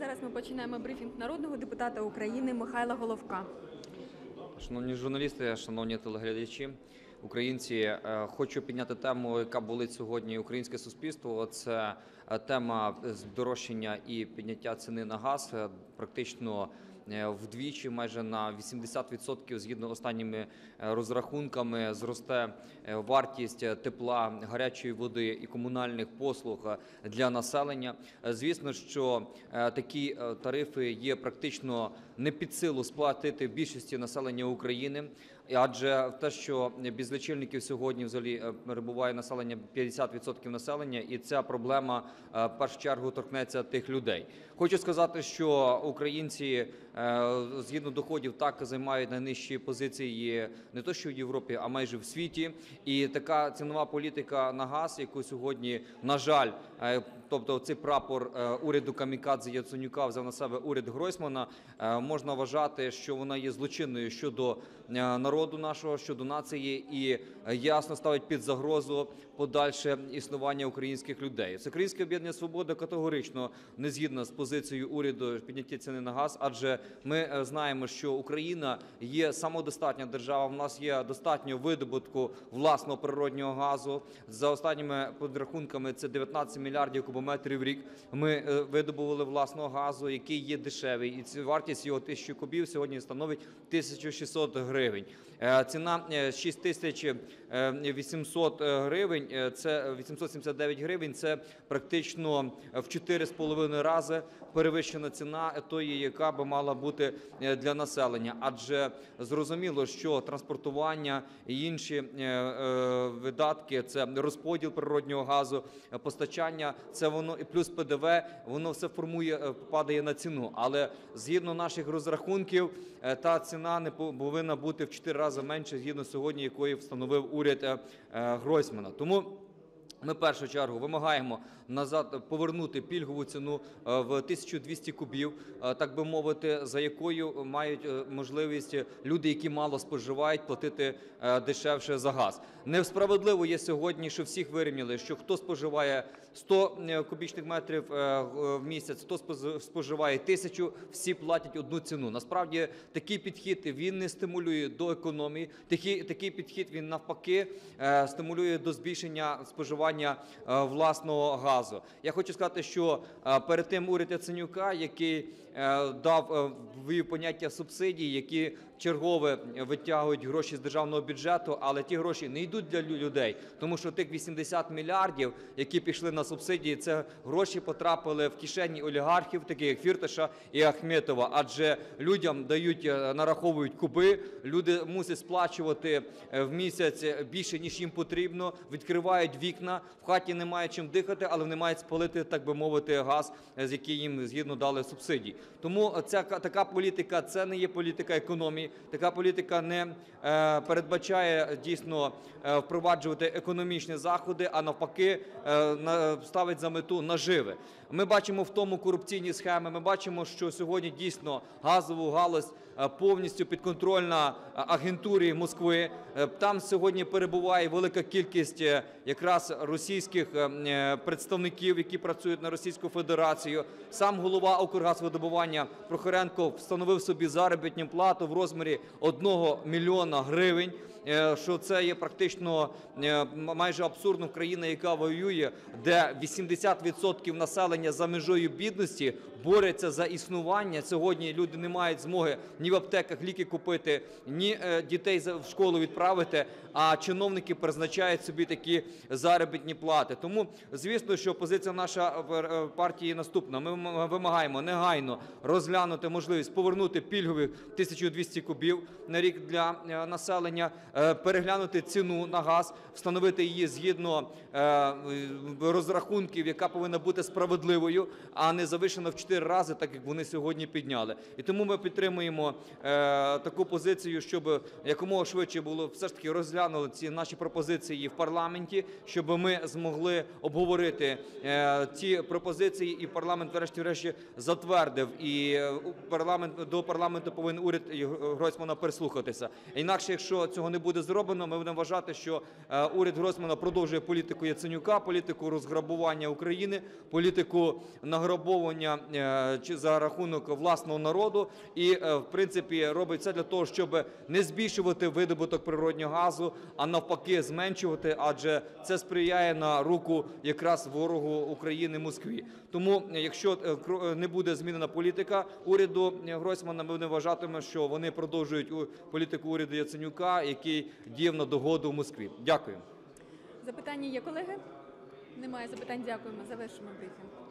Зараз ми починаємо брифінг народного депутата України Михайла Головка. Шановні журналісти, шановні телеглядачі, українці, хочу підняти тему, яка болить сьогодні українське суспільство. Це тема здорожчання і підняття ціни на газ практично вдвічі, майже на 80%, згідно останніми розрахунками, зросте вартість тепла, гарячої води і комунальних послуг для населення. Звісно, що такі тарифи є практично не під силу сплатити більшості населення України, адже те, що без лічильників сьогодні взагалі перебуває населення 50% населення, і ця проблема в першу чергу торкнеться тих людей. Хочу сказати, що українці згідно доходів так займають найнижчі позиції не то що в Європі, а майже в світі. І така цінова політика на газ, яку сьогодні, на жаль, тобто цей прапор уряду камікадзе Яценюка взяв на себе уряд Гройсмана, можна вважати, що вона є злочинною щодо народу нашого, щодо нації і ясно ставить під загрозу подальше існування українських людей. Всеукраїнське об'єднання «Свобода» категорично не згідна з позицією уряду підняття ціни на газ, адже ми знаємо, що Україна є самодостатня держава, в нас є достатньо видобутку власного природнього газу. За останніми підрахунками це 19 мільярдів кубометрів в рік ми видобували власного газу, який є дешевий, і вартість його 1000 кубів сьогодні становить 1600 гривень. Ціна 6800 гривень, це 879 гривень, це практично в 4,5 рази перевищена ціна тої, яка би мала бути для населення. Адже зрозуміло, що транспортування і інші видатки, це розподіл природнього газу, постачання, це воно і плюс ПДВ, воно все формує, падає на ціну. Але згідно наших розрахунків, та ціна не повинна бути в 4 рази менше, згідно сьогодні, якої встановив уряд Гройсмана. Тому ми в першу чергу вимагаємо назад повернути пільгову ціну в 1200 кубів, так би мовити, за якою мають можливість люди, які мало споживають, платити дешевше за газ. Несправедливо є сьогодні, що всіх вирівняли, що хто споживає 100 кубічних метрів в місяць, хто споживає 1000, всі платять одну ціну. Насправді такий підхід, він не стимулює до економії, такий підхід, він навпаки стимулює до збільшення споживання власного газу. Я хочу сказати, що перед тим уряд Яценюка, який ввів поняття субсидій, які чергове витягують гроші з державного бюджету, але ті гроші не йдуть для людей, тому що тих 80 мільярдів, які пішли на субсидії, це гроші потрапили в кишені олігархів, таких як Фірташа і Ахметова, адже людям дають, нараховують куби, люди мусять сплачувати в місяць більше, ніж їм потрібно, відкривають вікна, в хаті немає чим дихати, але вони мають спалити, так би мовити, газ, з який їм згідно дали субсидії. Тому така політика – це не є політика економії, така політика не передбачає дійсно впроваджувати економічні заходи, а навпаки ставить за мету наживи. Ми бачимо в тому корупційні схеми, ми бачимо, що сьогодні дійсно газову галузь повністю підконтрольна агентурі Москви. Там сьогодні перебуває велика кількість якраз російських представників, які працюють на Російську Федерацію. Сам голова Укргазвидобування Прохоренко встановив собі заробітну плату в розмірі 1 мільйона гривень, що це є практично майже абсурдно в країні, яка воює, де 80% населення за межою бідності бореться за існування. Сьогодні люди не мають змоги ні в аптеках ліки купити, ні дітей в школу відправити, а чиновники призначають собі такі заробітні плати. Тому, звісно, що позиція наша партії наступна. Ми вимагаємо негайно розглянути можливість повернути пільгових 1200 кубів на рік для населення, переглянути ціну на газ, встановити її згідно розрахунків, яка повинна бути справедливою, а не завишена в 4 рази, так як вони сьогодні підняли. І тому ми підтримуємо підтримуємо таку позицію, щоб якомога швидше було все ж таки розглянули ці наші пропозиції в парламенті, щоб ми змогли обговорити ці пропозиції, і парламент врешті-решт затвердив. І до парламенту повинен уряд Гройсмана прислухатися. Інакше, якщо цього не буде зроблено, ми будемо вважати, що уряд Гройсмана продовжує політику Яценюка, політику розграбування України, політику награбовування за рахунок власного народу і, в принципі, робить все для того, щоб не збільшувати видобуток природнього газу, а навпаки зменшувати, адже це сприяє на руку якраз ворогу України Москві. Тому, якщо не буде змінена політика уряду Гройсмана, ми не вважатимемо, що вони продовжують політику уряду Яценюка, який діяв на догоду Москві. Дякую. Запитання є, колеги? Немає запитань. Дякуємо. Завершимо брифінг.